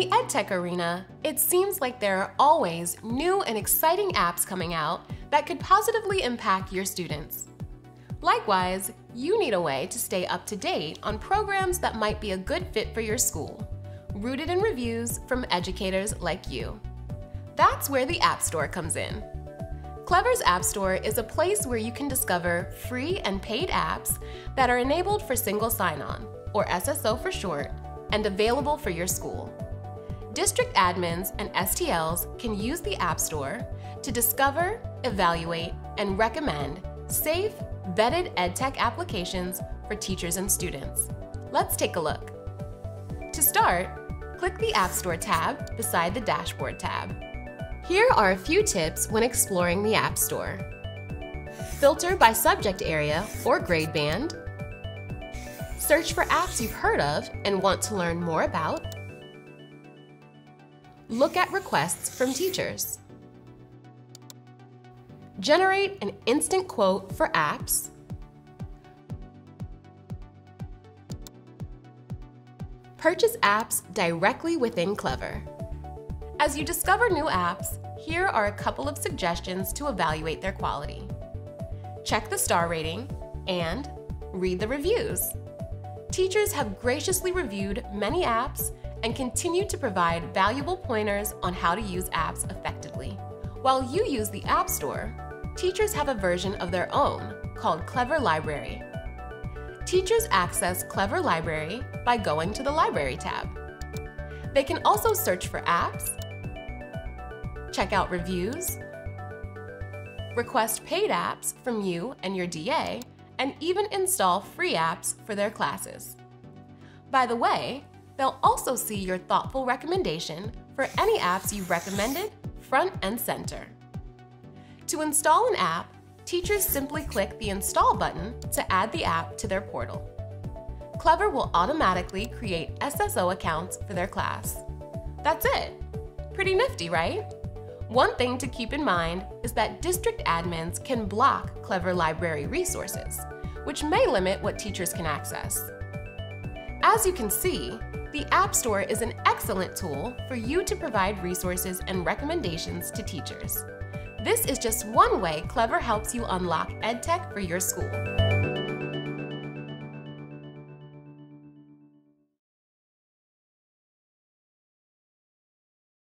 the EdTech arena, it seems like there are always new and exciting apps coming out that could positively impact your students. Likewise, you need a way to stay up to date on programs that might be a good fit for your school, rooted in reviews from educators like you. That's where the App Store comes in. Clever's App Store is a place where you can discover free and paid apps that are enabled for single sign-on, or SSO for short, and available for your school. District admins and STLs can use the App Store to discover, evaluate, and recommend safe, vetted EdTech applications for teachers and students. Let's take a look. To start, click the App Store tab beside the Dashboard tab. Here are a few tips when exploring the App Store. Filter by subject area or grade band. Search for apps you've heard of and want to learn more about. Look at requests from teachers. Generate an instant quote for apps. Purchase apps directly within Clever. As you discover new apps, here are a couple of suggestions to evaluate their quality. Check the star rating and read the reviews. Teachers have graciously reviewed many apps and continue to provide valuable pointers on how to use apps effectively. While you use the App Store, teachers have a version of their own called Clever Library. Teachers access Clever Library by going to the Library tab. They can also search for apps, check out reviews, request paid apps from you and your DA, and even install free apps for their classes. By the way, they'll also see your thoughtful recommendation for any apps you've recommended front and center. To install an app, teachers simply click the Install button to add the app to their portal. Clever will automatically create SSO accounts for their class. That's it. Pretty nifty, right? One thing to keep in mind is that district admins can block Clever Library resources, which may limit what teachers can access. As you can see, the App Store is an excellent tool for you to provide resources and recommendations to teachers. This is just one way Clever helps you unlock EdTech for your school.